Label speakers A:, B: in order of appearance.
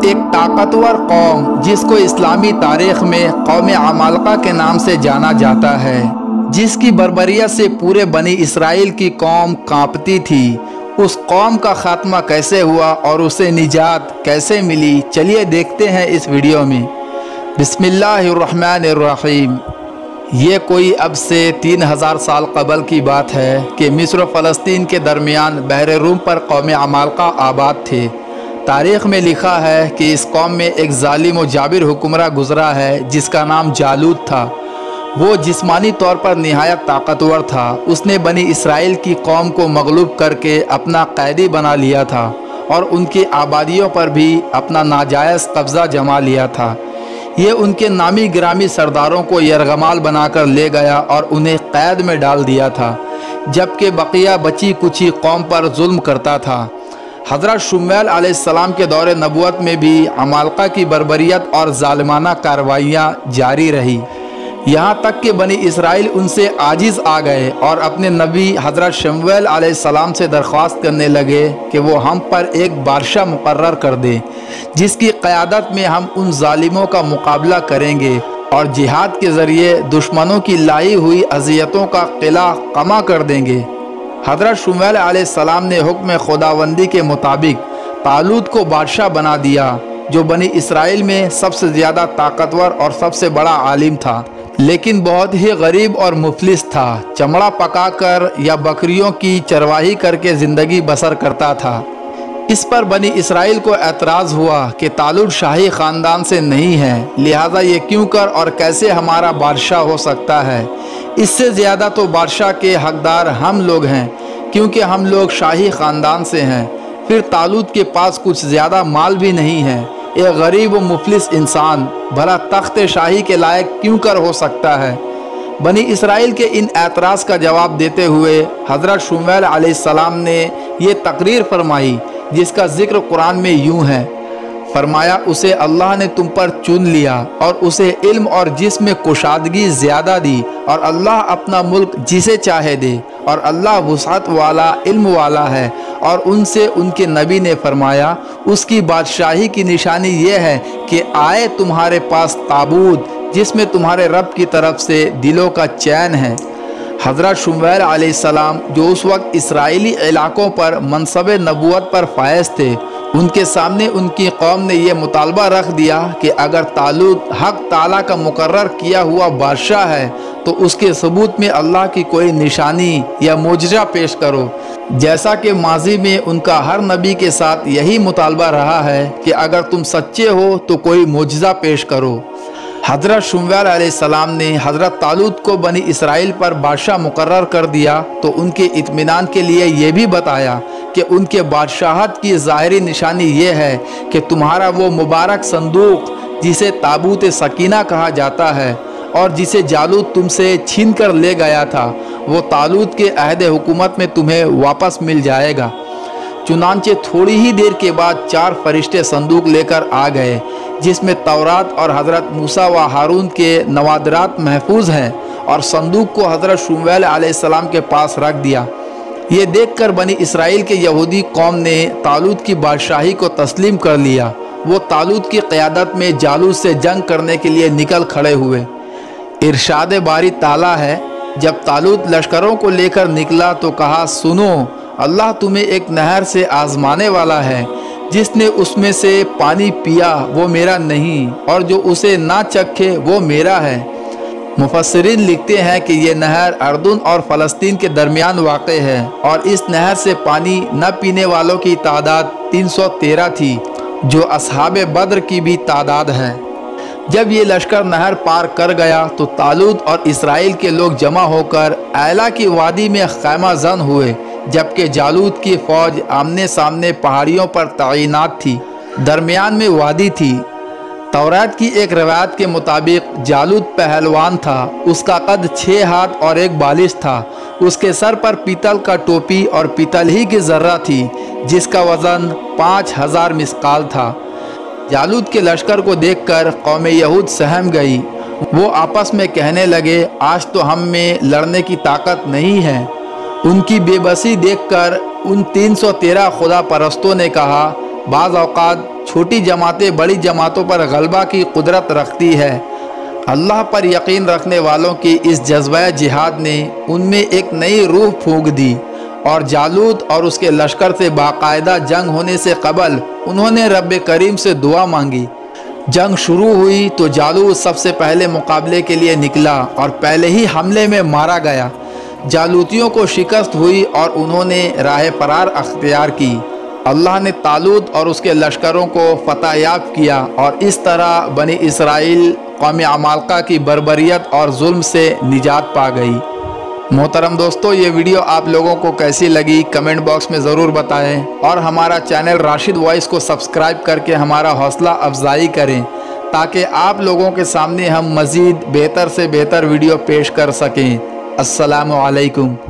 A: एक ताकतवर कौम जिसको इस्लामी तारीख में कौम अमालका के नाम से जाना जाता है, जिसकी बर्बरियत से पूरे बनी इसराइल की कौम कांपती थी, उस कौम का खात्मा कैसे हुआ और उसे निजात कैसे मिली, चलिए देखते हैं इस वीडियो में। बिस्मिल्लाहिर्रहमानिर्रहीम। ये कोई अब से 3000 साल कबल की बात है कि मिस्र फ़लस्तीन के दरमियान बहर रूम पर कौम अमालका आबाद थे। तारीख़ में लिखा है कि इस कौम में एक ज़ालिम व जाबिर हुक्मरान गुज़रा है जिसका नाम जालूत था। वो जिस्मानी तौर पर निहायत ताकतवर था। उसने बनी इसराइल की कौम को मगलूब करके अपना कैदी बना लिया था और उनकी आबादियों पर भी अपना नाजायज़ कब्ज़ा जमा लिया था। ये उनके नामी गिरामी सरदारों को यरगमाल बनाकर ले गया और उन्हें कैद में डाल दिया था, जबकि बकिया बची कुची कौम पर जुल्म करता था। हज़रत शुम्वेल अलैहिस्सलाम के दौरे नबूवत में भी अमालका की बर्बरियत और ज़ालिमाना कार्रवाइयाँ जारी रही, यहाँ तक कि बनी इसराइल उनसे आजिज़ आ गए और अपने नबी हज़रत शमूएल अलैहिस्सलाम से दरख्वास्त करने लगे कि वो हम पर एक बादशाह मुकर्रर कर दे, जिसकी क़यादत में हम उन ज़ालिमों का मुकाबला करेंगे और जिहाद के ज़रिए दुश्मनों की लाई हुई अज़ियतों का क़िला कमा कर देंगे। हज़रत शमूएल अलैहिस्सलाम ने हुक्म खुदावंदी के मुताबिक तालूत को बादशाह बना दिया, जो बनी इसराइल में सबसे ज़्यादा ताकतवर और सबसे बड़ा आलिम था, लेकिन बहुत ही गरीब और मुफलिस था। चमड़ा पकाकर या बकरियों की चरवाही करके ज़िंदगी बसर करता था। इस पर बनी इसराइल को एतराज़ हुआ कि तालूत शाही ख़ानदान से नहीं है, लिहाजा ये क्यों कर और कैसे हमारा बादशाह हो सकता है। इससे ज़्यादा तो बादशाह के हकदार हम लोग हैं, क्योंकि हम लोग शाही ख़ानदान से हैं। फिर तालूत के पास कुछ ज़्यादा माल भी नहीं है। एक गरीब व मुफलिस इंसान भला तख्त शाही के लायक क्यों कर हो सकता है। बनी इसराइल के इन एतराज़ का जवाब देते हुए हज़रत शमूएल अलैहिस्सलाम ने ये तकरीर फरमाई, जिसका ज़िक्र कुरान में यूँ है, फरमाया, उसे अल्लाह ने तुम पर चुन लिया और उसे इल्म और जिस्म में कुशादगी ज़्यादा दी, और अल्लाह अपना मुल्क जिसे चाहे दे, और अल्लाह वुसअत वाला इल्म वाला है। और उनसे उनके नबी ने फरमाया, उसकी बादशाही की निशानी ये है कि आए तुम्हारे पास ताबूत जिसमें तुम्हारे रब की तरफ से दिलों का चैन है। हज़रत शमूएल अलैहिस्सलाम, जो उस वक्त इसराइली इलाकों पर मनसब नबूवत पर फायज थे, उनके सामने उनकी कौम ने यह मुतालबा रख दिया कि अगर तालूत हक़ ताला का मुकर्रर किया हुआ बादशाह है तो उसके सबूत में अल्लाह की कोई निशानी या मोजज़ा पेश करो। जैसा कि माजी में उनका हर नबी के साथ यही मुतालबा रहा है कि अगर तुम सच्चे हो तो कोई मोजज़ा पेश करो। हज़रत शमूएल अलैहिस्सलाम ने हज़रत तालूत को बनी इसराइल पर बादशाह मुकर्रर कर दिया तो उनके इत्मीनान के लिए ये भी बताया कि उनके बादशाहत की ज़ाहिरी निशानी ये है कि तुम्हारा वो मुबारक संदूक जिसे ताबूत सकीना कहा जाता है और जिसे जालूत तुमसे छीन कर ले गया था, वो तालूत के अहद हुकूमत में तुम्हें वापस मिल जाएगा। चुनांचे थोड़ी ही देर के बाद 4 फरिश्ते संदूक लेकर आ गए, जिसमें तौरात और हज़रत मूसा व हारून के नवादरात महफूज हैं, और संदूक को हज़रत शमूएल अलैहिस्सलाम के पास रख दिया। ये देखकर बनी इसराइल के यहूदी कौम ने तालूत की बादशाही को तस्लीम कर लिया। वो तालूत की क़यादत में जालूत से जंग करने के लिए निकल खड़े हुए। इरशाद बारी ताला है, जब तालूत लश्करों को लेकर निकला तो कहा, सुनो, अल्लाह तुम्हें एक नहर से आजमाने वाला है। जिसने उसमें से पानी पिया वो मेरा नहीं, और जो उसे ना चखे वो मेरा है। मुफस्सिरीन लिखते हैं कि ये नहर अर्दुन और फ़लस्तीन के दरमियान वाक़े है, और इस नहर से पानी न पीने वालों की तादाद 313 थी, जो असहाबे बद्र की भी तादाद है। जब ये लश्कर नहर पार कर गया तो तालूत और इसराइल के लोग जमा होकर ऐला की वादी में ख़ैमा ज़न हुए, जबकि जालूत की फ़ौज आमने सामने पहाड़ियों पर तैनात थी। दरमियान में वादी थी। तौरात की एक रवायत के मुताबिक जालूत पहलवान था। उसका कद 6 हाथ और 1 बालिश था। उसके सर पर पीतल का टोपी और पीतल ही की ज़र्रा थी, जिसका वज़न 5000 मिस्काल था। जालूत के लश्कर को देखकर कौम यहूद सहम गई। वो आपस में कहने लगे, आज तो हम में लड़ने की ताकत नहीं है। उनकी बेबसी देखकर उन 313 खुदा परस्तों ने कहा, बाज़ औक़ात छोटी जमातें बड़ी जमातों पर गलबा की कुदरत रखती है। अल्लाह पर यकीन रखने वालों की इस जज्बा जिहाद ने उनमें एक नई रूह फूंक दी और जालूत और उसके लश्कर से बाकायदा जंग होने से कबल उन्होंने रब करीम से दुआ मांगी। जंग शुरू हुई तो जालूत सबसे पहले मुकाबले के लिए निकला और पहले ही हमले में मारा गया। जालूतियों को शिकस्त हुई और उन्होंने राह फरार अख्तियार की। अल्लाह ने तालूत और उसके लश्करों को फतह याब किया और इस तरह बनी इसराइल कौम अमालका की बर्बरियत और जुल्म से निजात पा गई। मोहतरम दोस्तों, ये वीडियो आप लोगों को कैसी लगी कमेंट बॉक्स में ज़रूर बताएं और हमारा चैनल राशिद वॉइस को सब्सक्राइब करके हमारा हौसला अफजाई करें ताकि आप लोगों के सामने हम मज़ीद बेहतर से बेहतर वीडियो पेश कर सकें। अस्सलामु अलैकुम।